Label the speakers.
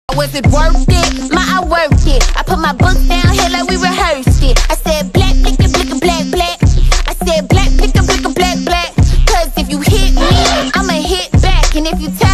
Speaker 1: Was it worth it? I worked it. I put my book down here like we rehearsed it. I said black, blicka, blicka, black, black. I said black, blicka, blicka, black, black. Cause if you hit me, I'ma hit back. And if you tell